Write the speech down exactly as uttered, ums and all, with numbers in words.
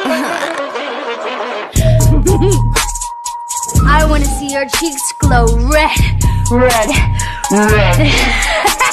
I wanna see your cheeks glow red, red, red.